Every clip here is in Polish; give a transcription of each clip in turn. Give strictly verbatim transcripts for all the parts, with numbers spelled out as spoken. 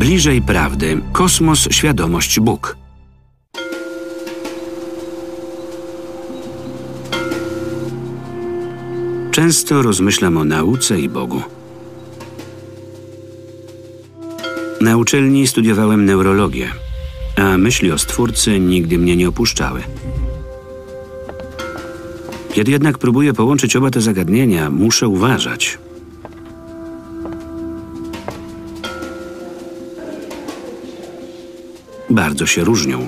Bliżej prawdy. Kosmos, świadomość, Bóg. Często rozmyślam o nauce i Bogu. Na uczelni studiowałem neurologię, a myśli o Stwórcy nigdy mnie nie opuszczały. Kiedy jednak próbuję połączyć oba te zagadnienia, muszę uważać. Bardzo się różnią.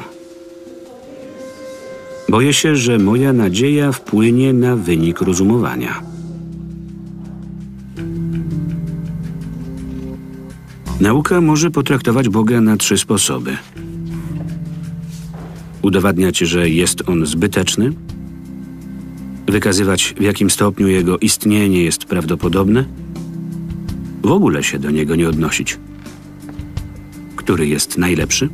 Boję się, że moja nadzieja wpłynie na wynik rozumowania. Nauka może potraktować Boga na trzy sposoby. Udowadniać, że jest On zbyteczny, wykazywać, w jakim stopniu Jego istnienie jest prawdopodobne, w ogóle się do Niego nie odnosić. Który jest najlepszy?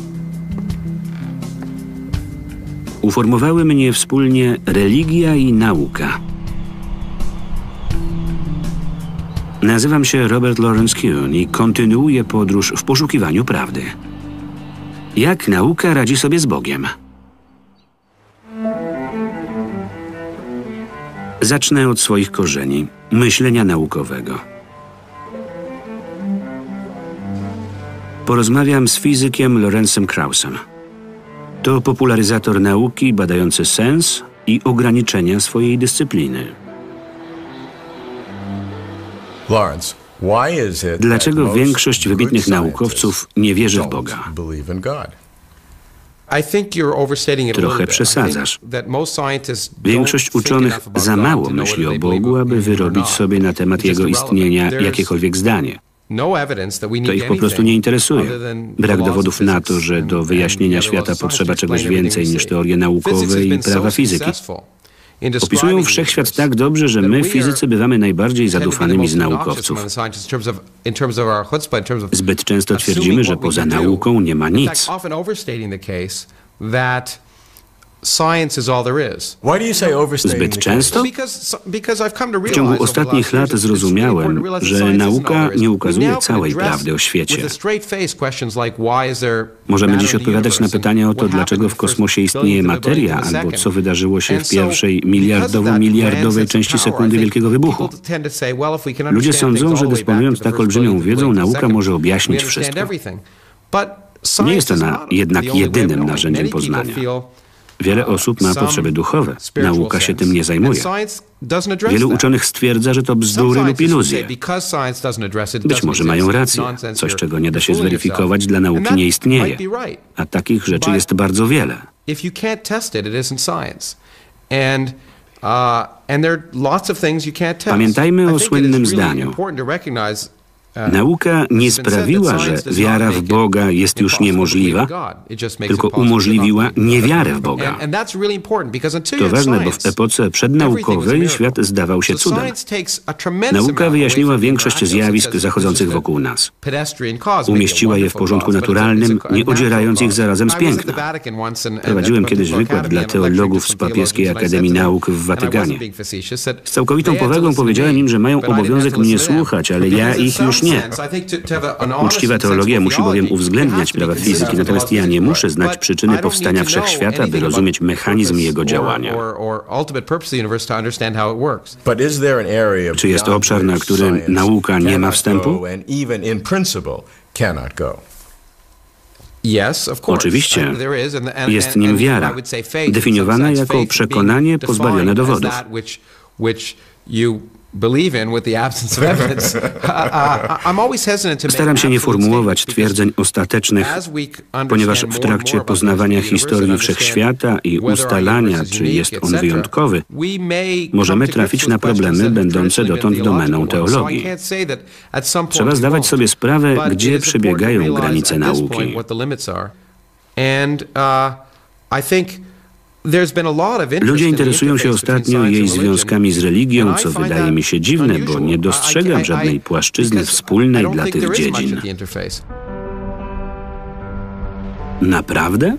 Uformowały mnie wspólnie religia i nauka. Nazywam się Robert Lawrence Kuhn i kontynuuję podróż w poszukiwaniu prawdy. Jak nauka radzi sobie z Bogiem? Zacznę od swoich korzeni, myślenia naukowego. Porozmawiam z fizykiem Lorenzem Kraussem. To popularyzator nauki badający sens i ograniczenia swojej dyscypliny. Dlaczego większość wybitnych naukowców nie wierzy w Boga? Trochę przesadzasz. Większość uczonych za mało myśli o Bogu, aby wyrobić sobie na temat Jego istnienia jakiekolwiek zdanie. To ich po prostu nie interesuje. Brak dowodów na to, że do wyjaśnienia świata potrzeba czegoś więcej niż teorie naukowe i prawa fizyki. Opisują wszechświat tak dobrze, że my, fizycy, bywamy najbardziej zadufanymi z naukowców. Zbyt często twierdzimy, że poza nauką nie ma nic. Zbyt często? W ciągu ostatnich lat zrozumiałem, że nauka nie ukazuje całej prawdy o świecie. Możemy dziś odpowiadać na pytania o to, dlaczego w kosmosie istnieje materia, albo co wydarzyło się w pierwszej miliardowo-miliardowej części sekundy Wielkiego Wybuchu. Ludzie sądzą, że dysponując tak olbrzymią wiedzą, nauka może objaśnić wszystko. Nie jest ona jednak jedynym narzędziem poznania. Wiele osób ma potrzeby duchowe. Nauka się tym nie zajmuje. Wielu uczonych stwierdza, że to bzdury lub iluzje. Być może mają rację. Coś, czego nie da się zweryfikować, dla nauki nie istnieje. A takich rzeczy jest bardzo wiele. Pamiętajmy o słynnym zdaniu. Nauka nie sprawiła, że wiara w Boga jest już niemożliwa, tylko umożliwiła niewiarę w Boga. To ważne, bo w epoce przednaukowej świat zdawał się cudem. Nauka wyjaśniła większość zjawisk zachodzących wokół nas. Umieściła je w porządku naturalnym, nie odzierając ich zarazem z piękna. Prowadziłem kiedyś wykład dla teologów z Papieskiej Akademii Nauk w Watykanie. Z całkowitą powagą powiedziałem im, że mają obowiązek mnie słuchać, ale ja ich już nie. Uczciwa teologia musi bowiem uwzględniać prawa fizyki, natomiast ja nie muszę znać przyczyny powstania wszechświata, by rozumieć mechanizm jego działania. Czy jest obszar, na który nauka nie ma wstępu? Oczywiście. Jest nim wiara, definiowana jako przekonanie pozbawione dowodów. Staram się nie formułować twierdzeń ostatecznych, ponieważ w trakcie poznawania historii wszechświata i ustalania, czy jest on wyjątkowy, możemy trafić na problemy będące dotąd domeną teologii. Trzeba zdawać sobie sprawę, gdzie przebiegają granice nauki. Ludzie interesują się ostatnio jej związkami z religią, co wydaje mi się dziwne, bo nie dostrzegam żadnej płaszczyzny wspólnej dla tych dziedzin. Naprawdę?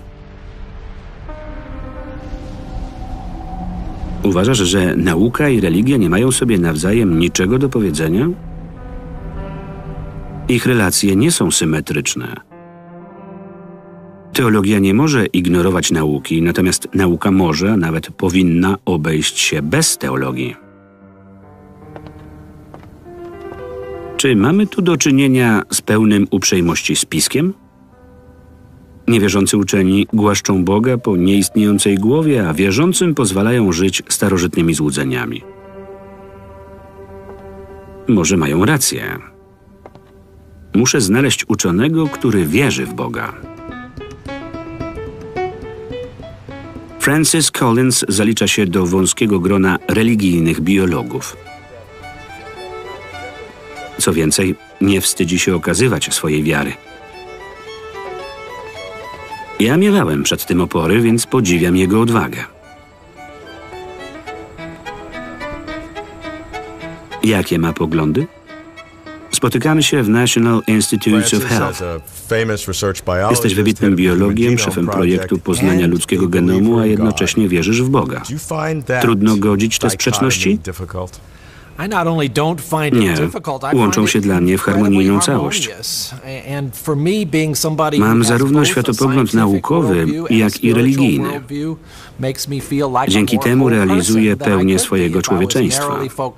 Uważasz, że nauka i religia nie mają sobie nawzajem niczego do powiedzenia? Ich relacje nie są symetryczne. Teologia nie może ignorować nauki, natomiast nauka może, a nawet powinna obejść się bez teologii. Czy mamy tu do czynienia z pełnym uprzejmości spiskiem? Niewierzący uczeni głaszczą Boga po nieistniejącej głowie, a wierzącym pozwalają żyć starożytnymi złudzeniami. Może mają rację. Muszę znaleźć uczonego, który wierzy w Boga. Francis Collins zalicza się do wąskiego grona religijnych biologów. Co więcej, nie wstydzi się okazywać swojej wiary. Ja miewałem przed tym opory, więc podziwiam jego odwagę. Jakie ma poglądy? Spotykamy się w National Institutes of Health. Jesteś wybitnym biologiem, szefem projektu poznania ludzkiego genomu, a jednocześnie wierzysz w Boga. Trudno godzić te sprzeczności? Nie, łączą się dla mnie w harmonijną całość. Mam zarówno światopogląd naukowy, jak i religijny. Dzięki temu realizuję pełnię swojego człowieczeństwa.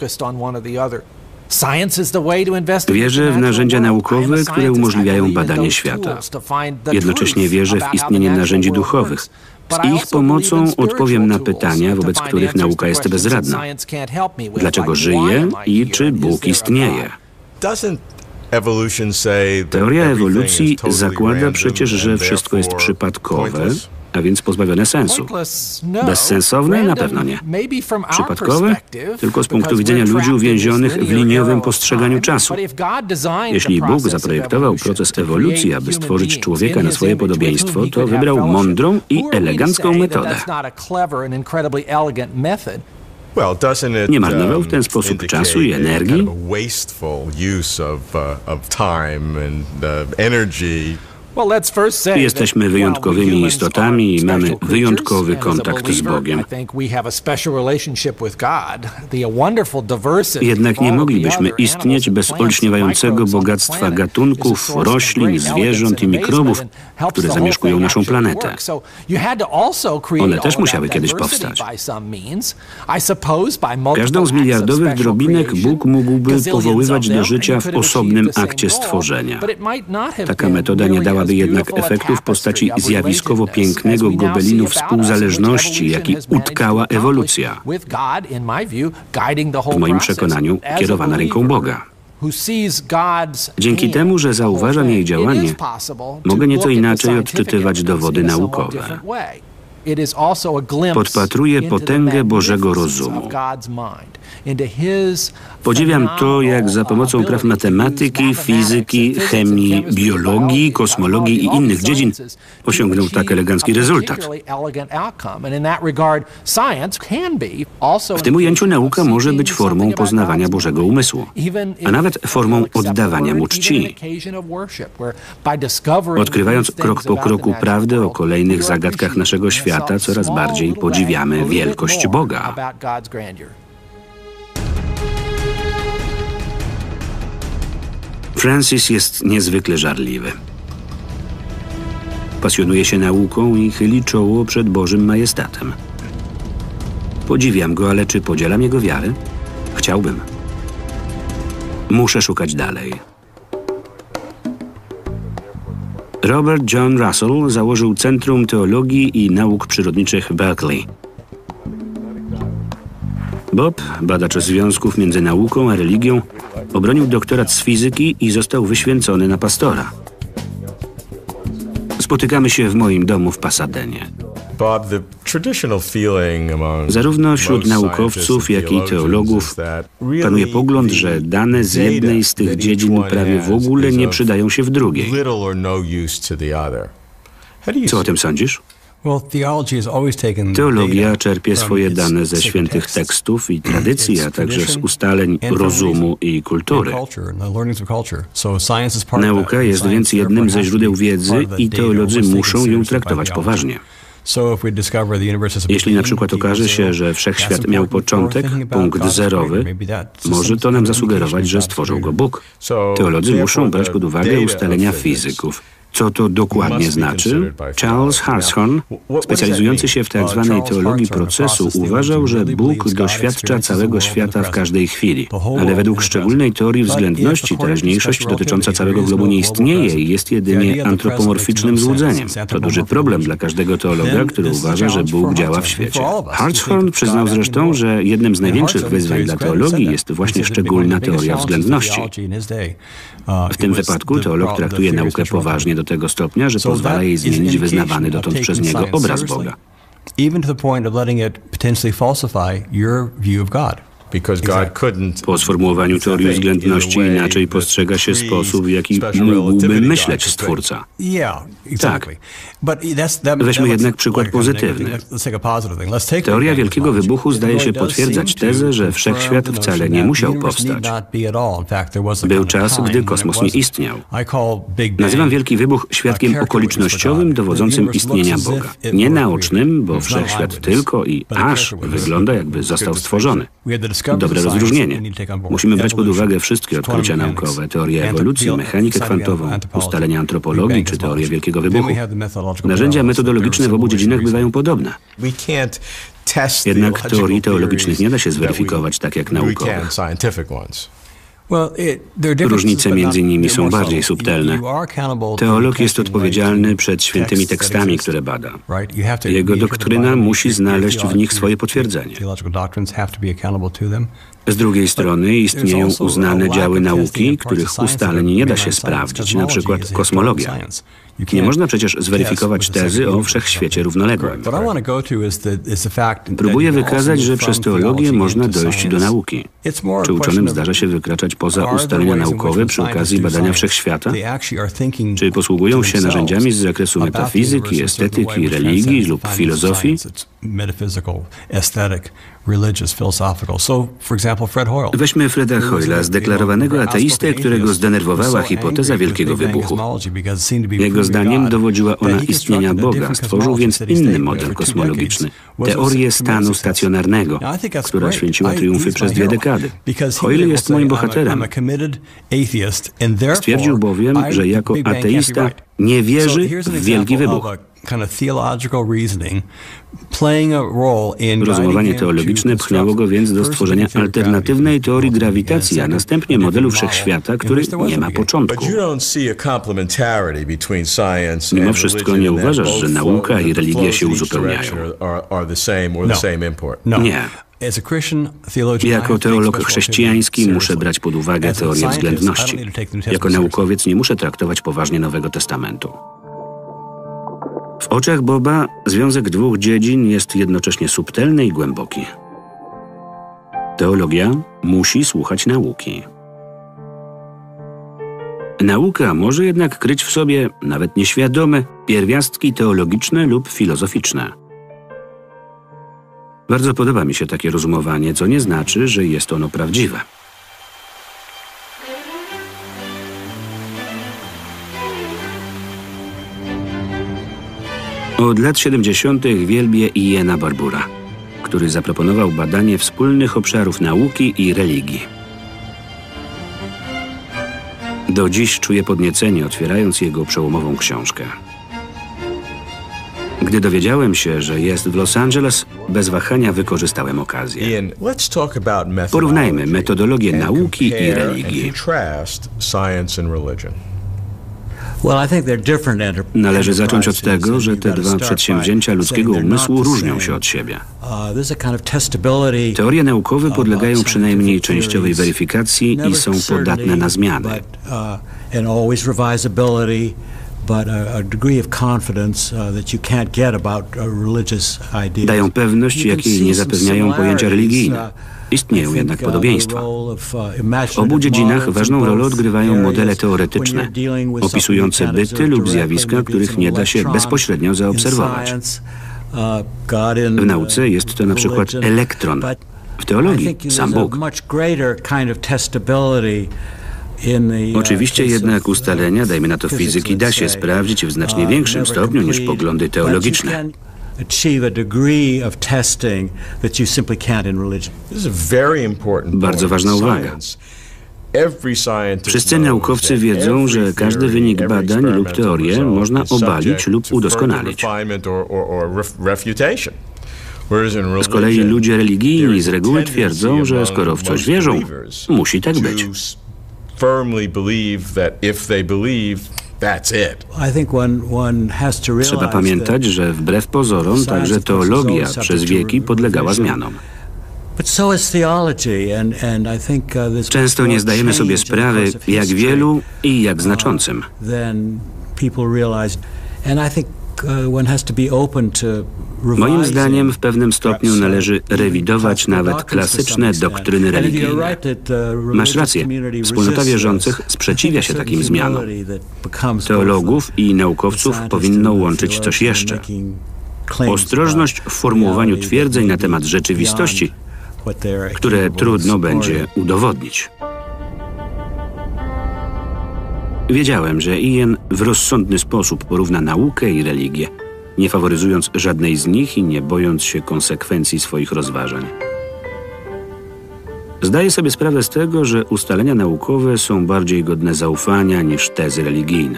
Wierzę w narzędzia naukowe, które umożliwiają badanie świata. Jednocześnie wierzę w istnienie narzędzi duchowych. Z ich pomocą odpowiem na pytania, wobec których nauka jest bezradna. Dlaczego żyję i czy Bóg istnieje? Teoria ewolucji zakłada przecież, że wszystko jest przypadkowe, a więc pozbawione sensu. Bezsensowne? Na pewno nie. Przypadkowe? Tylko z punktu widzenia ludzi uwięzionych w liniowym postrzeganiu czasu. Jeśli Bóg zaprojektował proces ewolucji, aby stworzyć człowieka na swoje podobieństwo, to wybrał mądrą i elegancką metodę. Nie marnował w ten sposób czasu i energii? Jesteśmy wyjątkowymi istotami i mamy wyjątkowy kontakt z Bogiem. Jednak nie moglibyśmy istnieć bez olśniewającego bogactwa gatunków, roślin, zwierząt i mikrobów, które zamieszkują naszą planetę. One też musiały kiedyś powstać. Każdą z miliardowych drobinek Bóg mógłby powoływać do życia w osobnym akcie stworzenia. Taka metoda nie dała by jednak efektu w postaci zjawiskowo pięknego gobelinu współzależności, jaki utkała ewolucja. W moim przekonaniu kierowana ręką Boga. Dzięki temu, że zauważam jej działanie, mogę nieco inaczej odczytywać dowody naukowe. Podpatruję potęgę Bożego rozumu. Podziwiam to, jak za pomocą praw matematyki, fizyki, chemii, biologii, kosmologii i innych dziedzin osiągnął tak elegancki rezultat. W tym ujęciu nauka może być formą poznawania Bożego umysłu, a nawet formą oddawania mu czci. Odkrywając krok po kroku prawdę o kolejnych zagadkach naszego świata, coraz bardziej podziwiamy wielkość Boga. Francis jest niezwykle żarliwy. Pasjonuje się nauką i chyli czoło przed Bożym majestatem. Podziwiam go, ale czy podzielam jego wiarę? Chciałbym. Muszę szukać dalej. Robert John Russell założył Centrum Teologii i Nauk Przyrodniczych Berkeley. Bob, badacz związków między nauką a religią, obronił doktorat z fizyki i został wyświęcony na pastora. Spotykamy się w moim domu w Pasadenie. Zarówno wśród naukowców, jak i teologów panuje pogląd, że dane z jednej z tych dziedzin prawie w ogóle nie przydają się w drugiej. Co o tym sądzisz? Teologia czerpie swoje dane ze świętych tekstów i tradycji, a także z ustaleń rozumu i kultury. Nauka jest więc jednym ze źródeł wiedzy i teolodzy muszą ją traktować poważnie. Jeśli na przykład okaże się, że wszechświat miał początek, punkt zerowy, może to nam zasugerować, że stworzył go Bóg. Teolodzy muszą brać pod uwagę ustalenia fizyków. Co to dokładnie znaczy? Charles Hartshorne, specjalizujący się w tzw. teologii procesu, uważał, że Bóg doświadcza całego świata w każdej chwili. Ale według szczególnej teorii względności teraźniejszość dotycząca całego globu nie istnieje i jest jedynie antropomorficznym złudzeniem. To duży problem dla każdego teologa, który uważa, że Bóg działa w świecie. Hartshorne przyznał zresztą, że jednym z największych wyzwań dla teologii jest właśnie szczególna teoria względności. W tym wypadku teolog traktuje naukę poważnie do tego stopnia, że pozwala jej zmienić wyznawany dotąd przez niego obraz Boga. Po sformułowaniu teorii względności inaczej postrzega się sposób, w jaki mógłby myśleć Stwórca. Tak. Weźmy jednak przykład pozytywny. Teoria Wielkiego Wybuchu zdaje się potwierdzać tezę, że Wszechświat wcale nie musiał powstać. Był czas, gdy kosmos nie istniał. Nazywam Wielki Wybuch świadkiem okolicznościowym dowodzącym istnienia Boga. Nie naocznym, bo Wszechświat tylko i aż wygląda, jakby został stworzony. Dobre rozróżnienie. Musimy brać pod uwagę wszystkie odkrycia naukowe, teorię ewolucji, mechanikę kwantową, ustalenia antropologii czy teorię Wielkiego Wybuchu. Narzędzia metodologiczne w obu dziedzinach bywają podobne. Jednak teorii teologicznych nie da się zweryfikować tak jak naukowych. Różnice między nimi są bardziej subtelne. Teolog jest odpowiedzialny przed świętymi tekstami, które bada. Jego doktryna musi znaleźć w nich swoje potwierdzenie. Z drugiej strony istnieją uznane działy nauki, których ustaleń nie da się sprawdzić, na przykład kosmologia. Nie można przecież zweryfikować tezy o wszechświecie równoległym. Próbuję wykazać, że przez teologię można dojść do nauki. Czy uczonym zdarza się wykraczać poza ustalenia naukowe przy okazji badania wszechświata? Czy posługują się narzędziami z zakresu metafizyki, estetyki, religii lub filozofii? Weźmy Freda Hoyla, zdeklarowanego ateistę, którego zdenerwowała hipoteza Wielkiego Wybuchu. Jego zdaniem dowodziła ona istnienia Boga, stworzył więc inny model kosmologiczny, teorię stanu stacjonarnego, która święciła triumfy przez dwie dekady. Hoyle jest moim bohaterem. Stwierdził bowiem, że jako ateista nie wierzy w Wielki Wybuch. Rozumowanie teologiczne pchnęło go więc do stworzenia alternatywnej teorii grawitacji, a następnie modelu wszechświata, który nie ma początku. Mimo wszystko nie uważasz, że nauka i religia się uzupełniają? Nie. Jako teolog chrześcijański muszę brać pod uwagę teorię względności. Jako naukowiec nie muszę traktować poważnie Nowego Testamentu. W oczach Boba związek dwóch dziedzin jest jednocześnie subtelny i głęboki. Teologia musi słuchać nauki. Nauka może jednak kryć w sobie, nawet nieświadome, pierwiastki teologiczne lub filozoficzne. Bardzo podoba mi się takie rozumowanie, co nie znaczy, że jest ono prawdziwe. Od lat siedemdziesiątych wielbię Iana Barbura, który zaproponował badanie wspólnych obszarów nauki i religii. Do dziś czuję podniecenie, otwierając jego przełomową książkę. Gdy dowiedziałem się, że jest w Los Angeles, bez wahania wykorzystałem okazję. Porównajmy metodologię nauki i religii. Należy zacząć od tego, że te dwa przedsięwzięcia ludzkiego umysłu różnią się od siebie. Teorie naukowe podlegają przynajmniej częściowej weryfikacji i są podatne na zmiany. Dają pewność, jakiej nie zapewniają pojęcia religijne. Istnieją jednak podobieństwa. W obu dziedzinach ważną rolę odgrywają modele teoretyczne, opisujące byty lub zjawiska, których nie da się bezpośrednio zaobserwować. W nauce jest to na przykład elektron, w teologii sam Bóg. Oczywiście jednak ustalenia, dajmy na to fizyki, da się sprawdzić w znacznie większym stopniu niż poglądy teologiczne. achieve a degree of testing that you simply can't in religion. Bardzo ważna uwaga. Wszyscy naukowcy wiedzą, że każdy wynik badań lub teorię można obalić lub udoskonalić. Z kolei ludzie religijni z reguły twierdzą, że skoro w coś wierzą, musi tak być. Trzeba pamiętać, że wbrew pozorom także teologia przez wieki podlegała zmianom. Często nie zdajemy sobie sprawy, jak wielu i jak znaczącym. Moim zdaniem w pewnym stopniu należy rewidować nawet klasyczne doktryny religijne. Masz rację, wspólnota wierzących sprzeciwia się takim zmianom. Teologów i naukowców powinno łączyć coś jeszcze. Ostrożność w formułowaniu twierdzeń na temat rzeczywistości, które trudno będzie udowodnić. Wiedziałem, że Ian w rozsądny sposób porówna naukę i religię, nie faworyzując żadnej z nich i nie bojąc się konsekwencji swoich rozważań. Zdaję sobie sprawę z tego, że ustalenia naukowe są bardziej godne zaufania niż tezy religijne.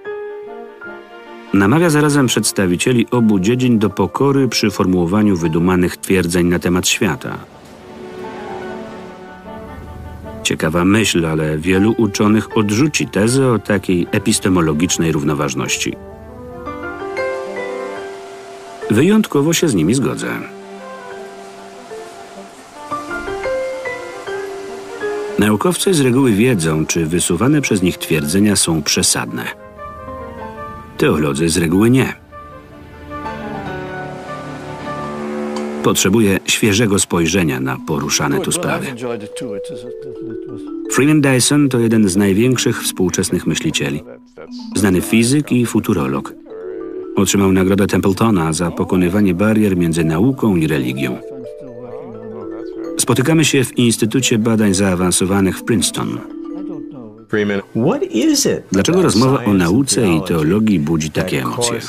Namawia zarazem przedstawicieli obu dziedzin do pokory przy formułowaniu wydumanych twierdzeń na temat świata. Ciekawa myśl, ale wielu uczonych odrzuci tezę o takiej epistemologicznej równoważności. Wyjątkowo się z nimi zgodzę. Naukowcy z reguły wiedzą, czy wysuwane przez nich twierdzenia są przesadne. Teolodzy z reguły nie. Potrzebuje świeżego spojrzenia na poruszane tu sprawy. Freeman Dyson to jeden z największych współczesnych myślicieli. Znany fizyk i futurolog. Otrzymał nagrodę Templetona za pokonywanie barier między nauką i religią. Spotykamy się w Instytucie Badań Zaawansowanych w Princeton. Dlaczego rozmowa o nauce i teologii budzi takie emocje?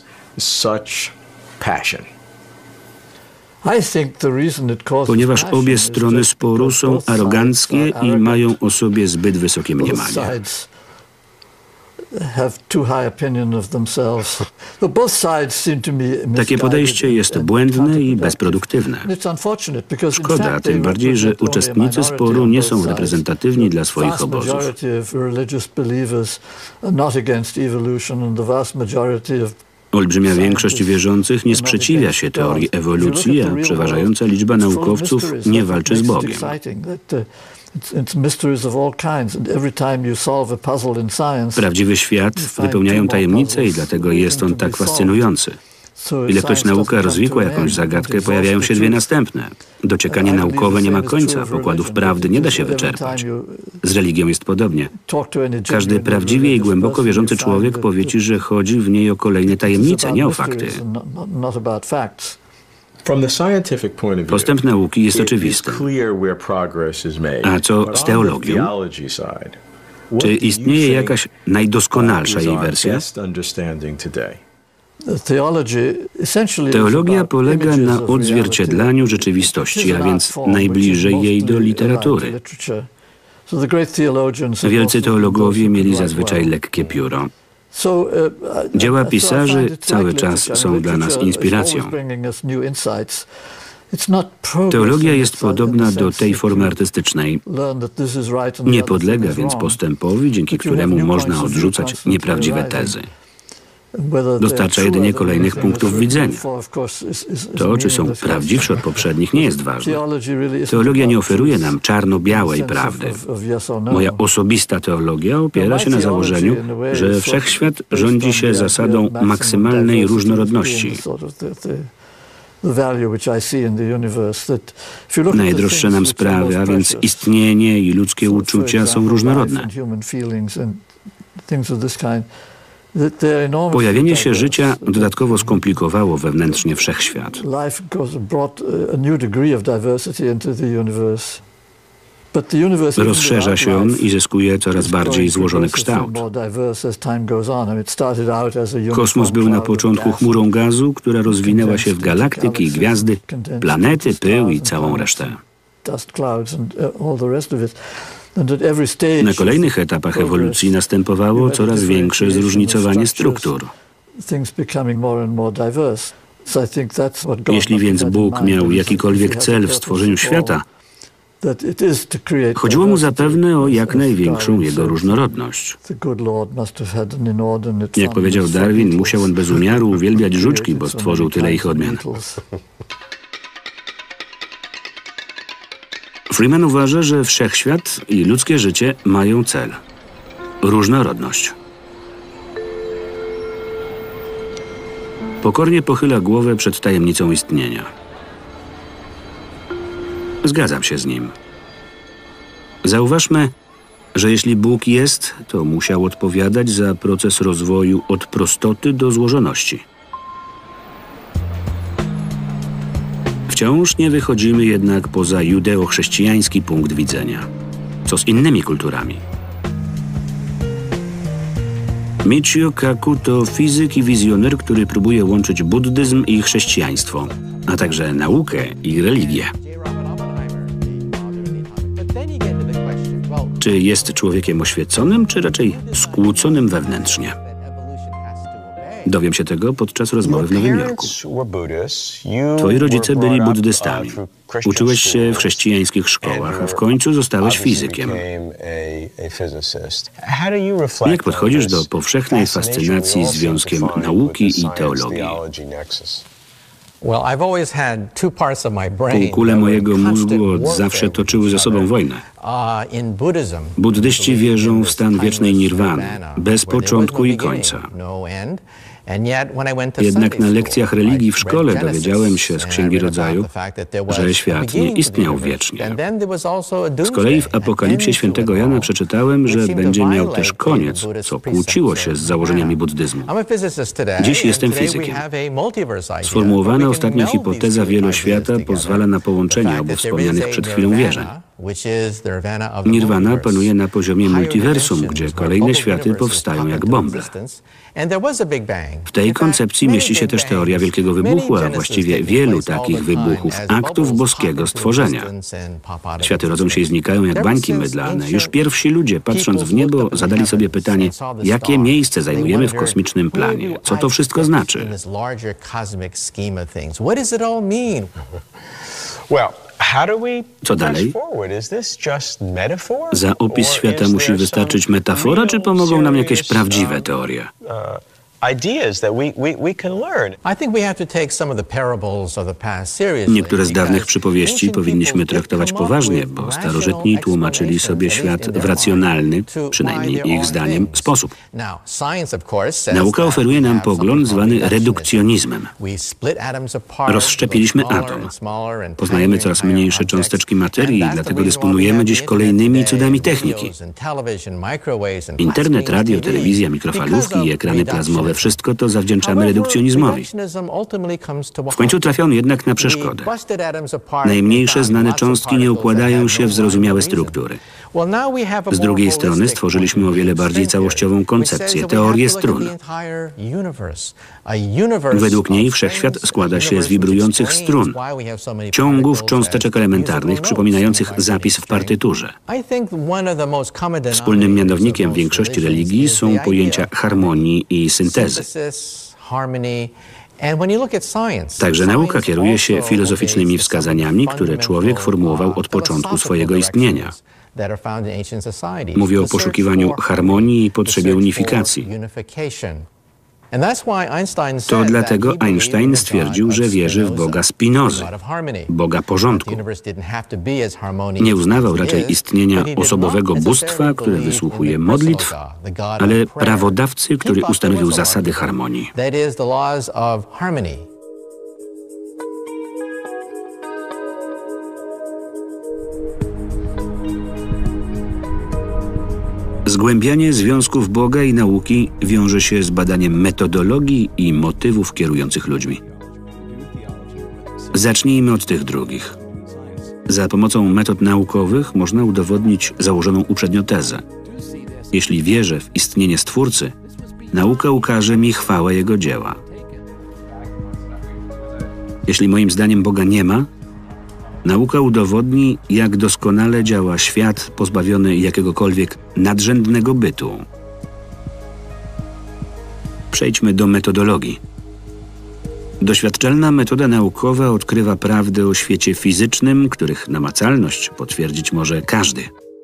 Ponieważ obie strony sporu są aroganckie i mają o sobie zbyt wysokie mniemanie. Takie podejście jest błędne i bezproduktywne. Szkoda, tym bardziej, że uczestnicy sporu nie są reprezentatywni dla swoich obozów. Olbrzymia większość wierzących nie sprzeciwia się teorii ewolucji, a przeważająca liczba naukowców nie walczy z Bogiem. Prawdziwy świat wypełniają tajemnice i dlatego jest on tak fascynujący. Ilekroć nauka rozwikła jakąś zagadkę, pojawiają się dwie następne. Dociekanie naukowe nie ma końca, pokładów prawdy nie da się wyczerpać. Z religią jest podobnie. Każdy prawdziwie i głęboko wierzący człowiek powie ci, że chodzi w niej o kolejne tajemnice, nie o fakty. Postęp nauki jest oczywisty. A co z teologią? Czy istnieje jakaś najdoskonalsza jej wersja? Teologia polega na odzwierciedlaniu rzeczywistości, a więc najbliżej jej do literatury. Wielcy teologowie mieli zazwyczaj lekkie pióro. Dzieła pisarzy cały czas są dla nas inspiracją. Teologia jest podobna do tej formy artystycznej. Nie podlega więc postępowi, dzięki któremu można odrzucać nieprawdziwe tezy. Dostarcza jedynie kolejnych punktów widzenia. To, czy są prawdziwsze od poprzednich, nie jest ważne. Teologia nie oferuje nam czarno-białej prawdy. Moja osobista teologia opiera się na założeniu, że wszechświat rządzi się zasadą maksymalnej różnorodności. Najdroższe nam sprawy, a więc istnienie i ludzkie uczucia są różnorodne. Pojawienie się życia dodatkowo skomplikowało wewnętrznie wszechświat. Rozszerza się on i zyskuje coraz bardziej złożony kształt. Kosmos był na początku chmurą gazu, która rozwinęła się w galaktyki i gwiazdy, planety, pył i całą resztę. Na kolejnych etapach ewolucji następowało coraz większe zróżnicowanie struktur. Jeśli więc Bóg miał jakikolwiek cel w stworzeniu świata, chodziło mu zapewne o jak największą jego różnorodność. Jak powiedział Darwin, musiał on bez umiaru uwielbiać żuczki, bo stworzył tyle ich odmian. Freeman uważa, że wszechświat i ludzkie życie mają cel – różnorodność. Pokornie pochyla głowę przed tajemnicą istnienia. Zgadzam się z nim. Zauważmy, że jeśli Bóg jest, to musiał odpowiadać za proces rozwoju od prostoty do złożoności. Wciąż nie wychodzimy jednak poza judeo-chrześcijański punkt widzenia. Co z innymi kulturami? Michio Kaku to fizyk i wizjoner, który próbuje łączyć buddyzm i chrześcijaństwo, a także naukę i religię. Czy jest człowiekiem oświeconym, czy raczej skłóconym wewnętrznie? Dowiem się tego podczas rozmowy w Nowym Jorku. Twoi rodzice byli buddystami. Uczyłeś się w chrześcijańskich szkołach, a w końcu zostałeś fizykiem. Jak podchodzisz do powszechnej fascynacji związkiem nauki i teologii? Półkule mojego mózgu od zawsze toczyły ze sobą wojnę. Buddyści wierzą w stan wiecznej nirwany, bez początku i końca. Jednak na lekcjach religii w szkole dowiedziałem się z Księgi Rodzaju, że świat nie istniał wiecznie. Z kolei w Apokalipsie Świętego Jana przeczytałem, że będzie miał też koniec, co kłóciło się z założeniami buddyzmu. Dziś jestem fizykiem. Sformułowana ostatnio hipoteza wieloświata pozwala na połączenie obu wspomnianych przed chwilą wierzeń. Nirwana panuje na poziomie multiversum, gdzie kolejne światy powstają jak bąble. W tej koncepcji mieści się też teoria Wielkiego Wybuchu, a właściwie wielu takich wybuchów, aktów boskiego stworzenia. Światy rodzą się i znikają jak bańki mydlane. Już pierwsi ludzie, patrząc w niebo, zadali sobie pytanie, jakie miejsce zajmujemy w kosmicznym planie? Co to wszystko znaczy? Co dalej? Za opis świata musi wystarczyć metafora, czy pomogą nam jakieś prawdziwe teorie? Niektóre z dawnych przypowieści powinniśmy traktować poważnie, bo starożytni tłumaczyli sobie świat w racjonalny, przynajmniej ich zdaniem, sposób. Nauka oferuje nam pogląd zwany redukcjonizmem. Rozszczepiliśmy atom. Poznajemy coraz mniejsze cząsteczki materii i dlatego dysponujemy dziś kolejnymi cudami techniki. Internet, radio, telewizja, mikrofalówki i ekrany plazmowe – wszystko to zawdzięczamy redukcjonizmowi. W końcu trafia on jednak na przeszkodę. Najmniejsze znane cząstki nie układają się w zrozumiałe struktury. Z drugiej strony stworzyliśmy o wiele bardziej całościową koncepcję, teorię strun. Według niej wszechświat składa się z wibrujących strun, ciągów cząsteczek elementarnych przypominających zapis w partyturze. Wspólnym mianownikiem większości religii są pojęcia harmonii i syntezy. Także nauka kieruje się filozoficznymi wskazaniami, które człowiek formułował od początku swojego istnienia. Mówi o poszukiwaniu harmonii i potrzebie unifikacji. To dlatego Einstein stwierdził, że wierzy w Boga Spinozy, Boga porządku. Nie uznawał raczej istnienia osobowego bóstwa, które wysłuchuje modlitw, ale prawodawcy, który ustanowił zasady harmonii. Zgłębianie związków Boga i nauki wiąże się z badaniem metodologii i motywów kierujących ludźmi. Zacznijmy od tych drugich. Za pomocą metod naukowych można udowodnić założoną uprzednio tezę. Jeśli wierzę w istnienie Stwórcy, nauka ukaże mi chwałę Jego dzieła. Jeśli moim zdaniem Boga nie ma, nauka udowodni, jak doskonale działa świat pozbawiony jakiegokolwiek nadrzędnego bytu. Przejdźmy do metodologii. Doświadczalna metoda naukowa odkrywa prawdy o świecie fizycznym, których namacalność potwierdzić może każdy.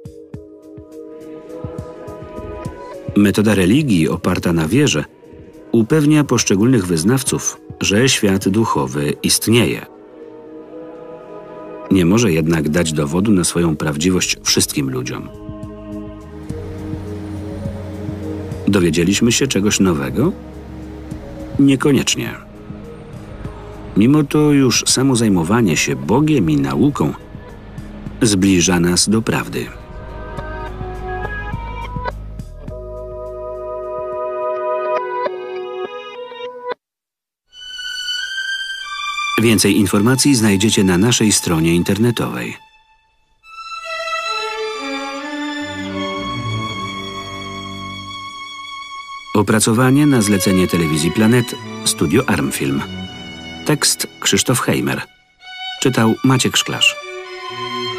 Metoda religii oparta na wierze upewnia poszczególnych wyznawców, że świat duchowy istnieje. Nie może jednak dać dowodu na swoją prawdziwość wszystkim ludziom. Dowiedzieliśmy się czegoś nowego? Niekoniecznie. Mimo to już samo zajmowanie się Bogiem i nauką zbliża nas do prawdy. Więcej informacji znajdziecie na naszej stronie internetowej. Opracowanie na zlecenie Telewizji Planet, Studio Armfilm. Tekst Krzysztof Heimer. Czytał Maciek Szklarz.